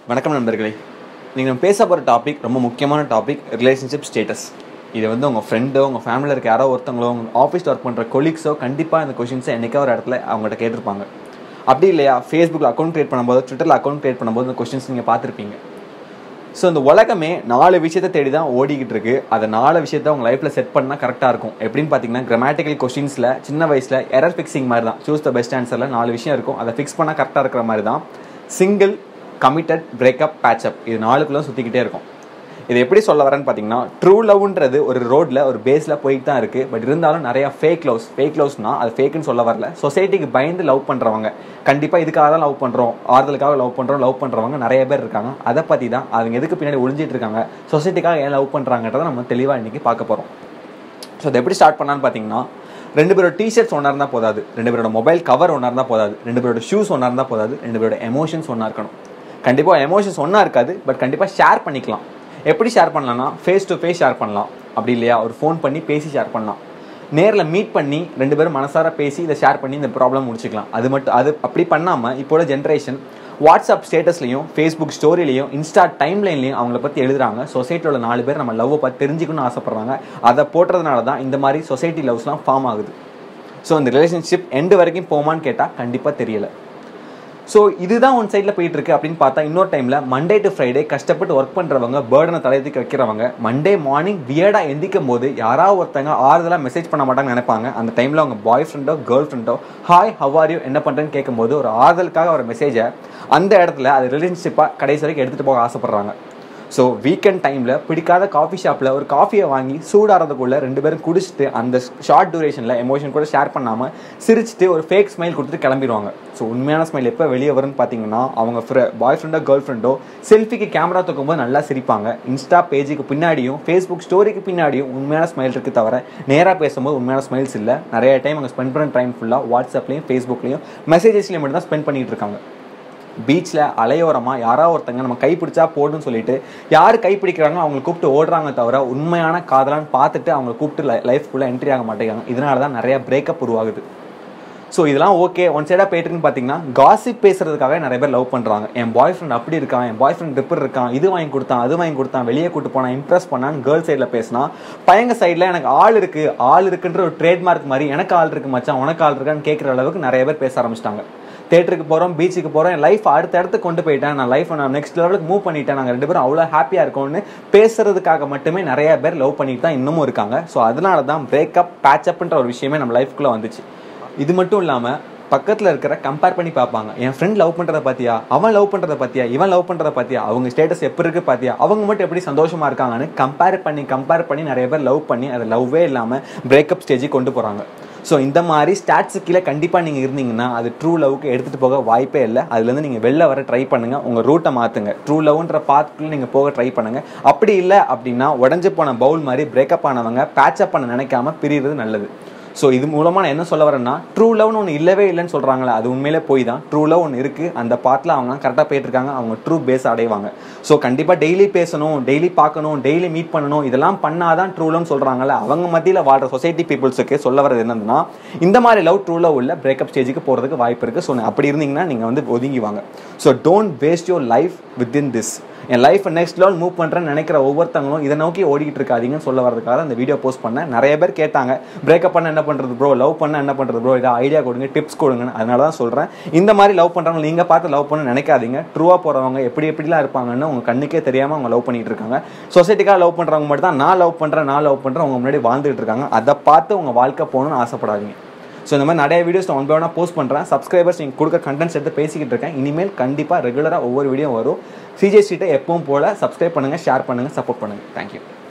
வணக்கம் நண்பர்களே. நீங்கள் பேச போகிற டாபிக் ரொம்ப முக்கியமான டாபிக், ரிலேஷன்ஷிப் ஸ்டேட்டஸ். இது உங்கள் ஃப்ரெண்டோ உங்கள் ஃபேமிலியில் இருக்க யாரோ ஒருத்தங்களோ உங்கள் ஆஃபீஸில் ஒர்க் பண்ணுற கொலீக்ஸோ கண்டிப்பாக இந்த கொஷின்ஸை என்றைக்கோ ஒரு இடத்துல அவங்கள்ட்ட கேட்டிருப்பாங்க. அப்படி இல்லையா, ஃபேஸ்புக்கில் அக்கௌண்ட் க்ரியேட் பண்ணும்போது, ட்விட்டரில் அக்கௌண்ட் க்ரியேட் பண்ணும்போது இந்த கொஷின்ஸ் நீங்கள் பார்த்துருப்பீங்க. ஸோ இந்த உலகமே 4 விஷயத்தை தேடி தான் ஓடிக்கிட்டு இருக்குது. அதை 4 விஷயத்தை உங்கள் லைஃப்பில் செட் பண்ணால் கரெக்டாக இருக்கும். எப்படின்னு பார்த்தீங்கன்னா, கிராமட்டிக்கல் கொஷின்ஸில் சின்ன வயசில் எரர் ஃபிக்ஸிங் மாதிரி தான். சூஸ் த பெஸ்ட் ஆன்சரில் 4 விஷயம் இருக்கும். அதை ஃபிக்ஸ் பண்ணால் கரெக்டாக இருக்கிற மாதிரி தான் சிங்கிள், கமிட்டட், பிரேக்கப், பேட்சப். இது 4க்குள்ள சுற்றிக்கிட்டே இருக்கும். இது எப்படி சொல்ல வரேன்னு பார்த்தீங்கன்னா, ட்ரூ லவ்ன்றது ஒரு ரோடில் ஒரு பேஸில் போயிட்டு தான் இருக்குது. பட் இருந்தாலும் நிறையா ஃபேக் லவ்ஸ்னால் அது ஃபேக்குன்னு சொல்ல வரல. சொசைட்டிக்கு பயந்து லவ் பண்ணுறவங்க, கண்டிப்பாக இதுக்காக தான் லவ் பண்ணுறோம், ஆறுதலுக்காக லவ் பண்ணுறவங்க நிறைய பேர் இருக்காங்க. அதை பற்றி தான் அவங்க எதுக்கு பின்னாடி ஒளிஞ்சிட்டு இருக்காங்க, சொசைட்டிக்காக ஏன் லவ் பண்ணுறாங்கன்றதை நம்ம தெளிவாக இன்றைக்கி பார்க்க போகிறோம். ஸோ அதை எப்படி ஸ்டார்ட் பண்ணான்னு பார்த்தீங்கன்னா, 2 பேரோட டிஷர்ட்ஸ் ஒன்றா இருந்தால் போதாது, 2 பேரோட மொபைல் கவர் ஒன்றா இருந்தால் போதாது, 2 பேரோட ஷூஸ் ஒன்றா இருந்தால் போதாது, 2 பேரோட எமோஷன்ஸ் ஒன்றா இருக்கணும். கண்டிப்பாக எமோஷன்ஸ் ஒன்றா இருக்காது, பட் கண்டிப்பாக ஷேர் பண்ணிக்கலாம். எப்படி ஷேர் பண்ணலாம்னா, ஃபேஸ் டு ஃபேஸ் ஷேர் பண்ணலாம். அப்படி இல்லையா, ஒரு ஃபோன் பண்ணி பேசி ஷேர் பண்ணலாம். நேரில் மீட் பண்ணி 2 பேரும் மனசார பேசி இதை ஷேர் பண்ணி இந்த ப்ராப்ளம் முடிச்சுக்கலாம். அது அப்படி பண்ணாமல் இப்போட ஜென்ரேஷன் வாட்ஸ்அப் ஸ்டேட்டஸ்லையும், ஃபேஸ்புக் ஸ்டோரிலையும், இன்ஸ்டா டைம்லைன்லையும் அவங்கள பற்றி எழுதுறாங்க. சொசைட்டியோட 4 பேர் நம்ம லவ்வை பற்றி தெரிஞ்சுக்கணும்னு ஆசைப்பட்றாங்க. அதை போட்டுறதுனால தான் இந்த மாதிரி சொசைட்டி லவ்ஸ்லாம் ஃபார்ம் ஆகுது. ஸோ இந்த ரிலேஷன்ஷிப் எண்டு வரைக்கும் போமான்னு கேட்டால் கண்டிப்பாக தெரியலை. ஸோ இதுதான் ஒன் சைடில் போயிட்டு இருக்கு அப்படின்னு பார்த்தா, இன்னொரு டைமில் மண்டே டு ஃப்ரைடே கஷ்டப்பட்டு ஒர்க் பண்ணுறவங்க, பேர்டனை தலையத்துக்கு வைக்கிறவங்க, மண்டே மார்னிங் வியர்டாக எந்திக்கும் போது யாராவது ஒருத்தங்க ஆறுதலாக மெசேஜ் பண்ண மாட்டாங்கன்னு நினைப்பாங்க. அந்த டைமில் அவங்க பாய் ஃப்ரெண்டோ கேர்ள் ஃப்ரெண்டோ ஹாய் ஹவ் ஆர் யூ என்ன பண்ணுறேன்னு கேட்கும்போது ஒரு ஆறுதலுக்காக ஒரு மெசேஜை அந்த இடத்துல அது ரிலேஷன்ஷிப்பாக கடைசி வரைக்கும் எடுத்துகிட்டு போக ஆசைப்பட்றாங்க. ஸோ வீக்கெண்ட் டைமில் பிடிக்காத காஃபி ஷாப்பில் ஒரு காஃபியை வாங்கி சூடாகிறதுக்குள்ளே 2 பேரும் குடிச்சிட்டு அந்த ஷார்ட் டியூரேஷனில் எமோஷன் கூட ஷேர் பண்ணாமல் சிரிச்சிட்டு ஒரு ஃபேக் ஸ்மைல் கொடுத்துட்டு கிளம்பிடுவாங்க. ஸோ உண்மையான ஸ்மைல் எப்போ வெளியே வரும்னு பார்த்தீங்கன்னா, அவங்க பாய் ஃப்ரெண்டோ கேர்ள் ஃப்ரெண்டோ செல்ஃபிக்கு கேமரா தூக்கும்போது நல்லா சிரிப்பாங்க. இன்ஸ்டா பேஜுக்கு பின்னாடியும் ஃபேஸ்புக் ஸ்டோரிக்கு பின்னாடியும் உண்மையான ஸ்மைல் இருக்குது, தவிர நேராக பேசும்போது உண்மையான ஸ்மைல்ஸ் இல்லை. நிறைய டைம் அவங்க ஸ்பெண்ட் பண்ணுற டைம் ஃபுல்லாக வாட்ஸ்அப்லேயும் ஃபேஸ்புக்லேயும் மெசேஜஸ்லேயும் மட்டும் தான் ஸ்பெண்ட் பண்ணிகிட்டு இருக்காங்க. பீச்சில் அலையோரமாக யாராவது ஒருத்தங்க நம்ம கைப்பிடிச்சா போடுன்னு சொல்லிட்டு யார் கைப்பிடிக்கிறாங்களோ அவங்களை கூப்பிட்டு ஓடுறாங்க, தவிர உண்மையான காதலான்னு பார்த்துட்டு அவங்களை கூப்பிட்டு லைஃப்குள்ளே என்ட்ரி ஆக மாட்டேங்கிறாங்க. இதனால தான் நிறையா பிரேக்கப் உருவாகுது. ஸோ இதெல்லாம் ஓகே, ஒன் சைடாக போயிட்டுருக்குன்னு பார்த்தீங்கன்னா, காசிப் பேசுறதுக்காக நிறைய பேர் லவ் பண்ணுறாங்க. என் பாய் ஃப்ரெண்ட் அப்படி இருக்கான், என் பாய் ஃப்ரெண்ட் இப்படி இருக்கான், இது வாங்கி கொடுத்தான், அது வாங்கி கொடுத்தான், வெளியே கூட்டு போனான், இம்ப்ரெஸ் பண்ணான்னு கேர்ள் சைடில் பேசினா, பையங்க சைடில் எனக்கு ஆள் இருக்குன்ற ஒரு ட்ரேட்மார்க் மாதிரி எனக்கு ஆள் இருக்கு மச்சான், உனக்கு ஆள் இருக்கான்னு கேட்குற அளவுக்கு நிறைய பேர் பேச ஆரம்பிச்சிட்டாங்க. தேட்டருக்கு போகிறோம், பீச்சுக்கு போகிறோம், என் லைஃப் அடுத்த இடத்துக்கு கொண்டு போயிட்டேன், நான் லைஃப் நான் நெக்ஸ்ட் லெவலுக்கு மூவ் பண்ணிட்டேன், நாங்கள் 2 பேரும் அவ்வளோ ஹாப்பியாக இருக்கோம்னு பேசுறதுக்காக மட்டுமே நிறைய பேர் லவ் பண்ணிட்டு தான் இன்னமும் இருக்காங்க. ஸோ அதனால தான் பிரேக்கப், பேட்சப்ன்ற ஒரு விஷயமே நம்ம லைஃப்குள்ளே வந்துச்சு. இது மட்டும் இல்லாமல் பக்கத்தில் இருக்கிற கம்பேர் பண்ணி பார்ப்பாங்க. என் ஃப்ரெண்ட் லவ் பண்ணுறத பார்த்தியா, அவன் லவ் பண்ணுறத பார்த்தியா, இவன் லவ் பண்ணுறத பார்த்தியா, அவங்க ஸ்டேட்டஸ் எப்படி இருக்குது பார்த்தியா, அவங்க மட்டும் எப்படி சந்தோஷமாக இருக்காங்கன்னு கம்பேர் பண்ணி நிறைய பேர் லவ் பண்ணி அதை லவ்வே இல்லாமல் பிரேக்கப் ஸ்டேஜுக்கு கொண்டு போகிறாங்க. ஸோ இந்த மாதிரி ஸ்டாட்ஸுக்கு கீழே கண்டிப்பாக நீங்கள் இருந்தீங்கன்னா அது ட்ரூ லவ்வுக்கு எடுத்துகிட்டு போக வாய்ப்பே இல்லை. அதுலேருந்து நீங்கள் வெளில வர ட்ரை பண்ணுங்கள், உங்கள் ரூட்டை மாற்றுங்க, ட்ரூ லவ்ன்ற பாத்துக்குள்ளே நீங்கள் போக ட்ரை பண்ணுங்கள். அப்படி இல்லை அப்படின்னா உடஞ்சி போன பவுல் மாதிரி பிரேக்கப் ஆனவங்க பேட்சப் பண்ண நினைக்காம பிரிகிறது நல்லது. ஸோ இது மூலமாக நான் என்ன சொல்ல வரேன்னா, ட்ரூ லவ்னு ஒன்று இல்லவே இல்லைன்னு சொல்கிறாங்களே, அது உண்மையிலே போய் தான். ட்ரூ லவ் ஒன்று இருக்குது, அந்த பாட்டில் அவங்க கரெக்டாக போயிட்டுருக்காங்க, அவங்க ட்ரூ பேஸ் அடைவாங்க. ஸோ கண்டிப்பாக டெய்லி பேசணும், டெய்லி பார்க்கணும், டெய்லி மீட் பண்ணணும், இதெல்லாம் பண்ணாதான் ட்ரூ லவ்னு சொல்கிறாங்கல்ல, அவங்க மத்தியில் வாழ்கிற சொசைட்டி பீப்புள்ஸுக்கு சொல்ல வரது என்னன்னா, இந்த மாதிரி லவ் ட்ரூ லவ் உள்ள பிரேக்கப் ஸ்டேஜுக்கு போகிறதுக்கு வாய்ப்பு இருக்குது. ஸோ அப்படி இருந்தீங்கன்னா நீங்கள் ஒதுங்கி வாங்க. So don't waste your life within this. என் லைஃப்பை நெக்ஸ்ட் லெவல் மூவ் பண்ணுறேன்னு நினைக்கிற ஒவ்வொருத்தவங்களும் இதை நோக்கி ஓடிக்கிட்டு இருக்காதீங்கன்னு சொல்ல வரதுக்காக அந்த வீடியோ போஸ்ட் பண்ணேன். நிறைய பேர் கேட்டாங்க, பிரேக்கப் பண்ண என்ன பண்ணுறது ப்ரோ, லவ் பண்ண என்ன பண்ணுறது ப்ரோ, இதை ஐடியா கொடுங்க, டிப்ஸ் கொடுங்கன்னு. அதனால தான் சொல்கிறேன், இந்த மாதிரி லவ் பண்ணுறவங்க நீங்கள் பார்த்து லவ் பண்ண நினைக்காதீங்க. ட்ரூவாக போகிறவங்க எப்படிலாம் இருப்பாங்கன்னு உங்கள் கண்ணுக்கே தெரியாமல் அவங்க லவ் பண்ணிகிட்டு இருக்காங்க. சொசைட்டிக்காக லவ் பண்ணுறவங்க மட்டும் தான் நான் லவ் பண்ணுறேன் உங்கள் முன்னாடி வாழ்ந்துகிட்டு இருக்காங்க. அதை பார்த்து உங்கள் வாழ்க்கை போகணுன்னு ஆசைப்படாதீங்க. ஸோ இந்த மாதிரி நிறைய வீடியோஸ் நான் ஒன் பை ஒன்னாக போஸ்ட் பண்ணுறேன். சப்ஸ்கிரைபர்ஸ் நீங்கள் கொடுக்க கண்டென்ட்ஸ் எடுத்து பேசிக்கிட்டு இருக்கேன். இனிமேல் கண்டிப்பாக ரெகுலராக ஒவ்வொரு வீடியோ வரும். சிஜே ஸ்ட்ரீட்டை எப்பவும் போல் சப்ஸ்கிரைப் பண்ணுங்கள், ஷேர் பண்ணுங்கள், சப்போர்ட் பண்ணுங்கள். தேங்க்யூ.